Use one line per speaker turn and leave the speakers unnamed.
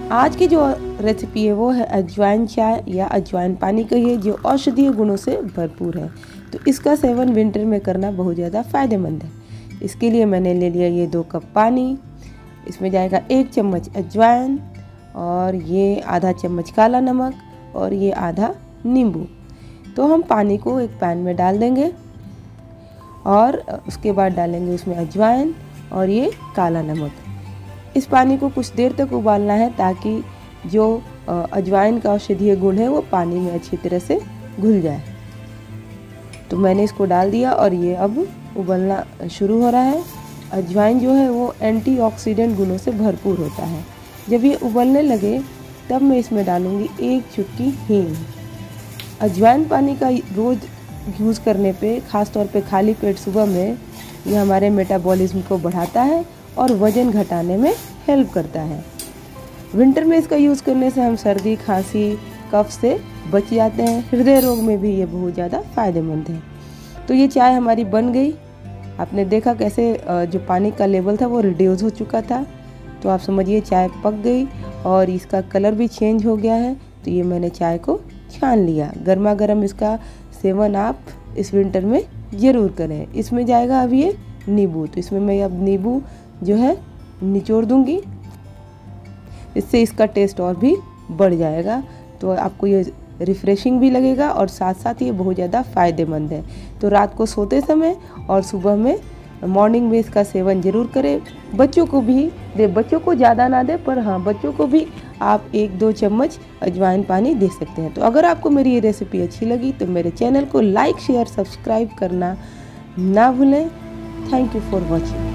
आज की जो रेसिपी है वो है अजवाइन चाय या अजवाइन पानी की है, जो औषधीय गुणों से भरपूर है। तो इसका सेवन विंटर में करना बहुत ज़्यादा फ़ायदेमंद है। इसके लिए मैंने ले लिया ये 2 कप पानी, इसमें जाएगा 1 चम्मच अजवाइन और ये आधा चम्मच काला नमक और ये आधा नींबू। तो हम पानी को एक पैन में डाल देंगे और उसके बाद डालेंगे उसमें अजवाइन और ये काला नमक। इस पानी को कुछ देर तक उबालना है ताकि जो अजवाइन का औषधीय गुण है वो पानी में अच्छी तरह से घुल जाए। तो मैंने इसको डाल दिया और ये अब उबलना शुरू हो रहा है। अजवाइन जो है वो एंटीऑक्सीडेंट गुणों से भरपूर होता है। जब ये उबलने लगे तब मैं इसमें डालूँगी 1 चुटकी हींग। अजवाइन पानी का रोज़ यूज़ करने पे, ख़ास तौर पे खाली पेट सुबह में, ये हमारे मेटाबॉलिज्म को बढ़ाता है और वज़न घटाने में हेल्प करता है। विंटर में इसका यूज़ करने से हम सर्दी, खांसी, कफ से बच जाते हैं। हृदय रोग में भी ये बहुत ज़्यादा फ़ायदेमंद है। तो ये चाय हमारी बन गई। आपने देखा कैसे जो पानी का लेवल था वो रिड्यूस हो चुका था। तो आप समझिए चाय पक गई और इसका कलर भी चेंज हो गया है। तो ये मैंने चाय को छान लिया। गर्मा गर्म इसका सेवन आप इस विंटर में ज़रूर करें। इसमें जाएगा अब ये नींबू। तो इसमें मैं अब नींबू जो है निचोड़ दूंगी, इससे इसका टेस्ट और भी बढ़ जाएगा। तो आपको ये रिफ़्रेशिंग भी लगेगा और साथ साथ ये बहुत ज़्यादा फ़ायदेमंद है। तो रात को सोते समय और सुबह में, मॉर्निंग में इसका सेवन ज़रूर करें। बच्चों को भी दे, बच्चों को ज़्यादा ना दे, पर हाँ बच्चों को भी आप 1-2 चम्मच अजवाइन पानी दे सकते हैं। तो अगर आपको मेरी ये रेसिपी अच्छी लगी तो मेरे चैनल को लाइक, शेयर, सब्सक्राइब करना ना भूलें। Thank you for watching.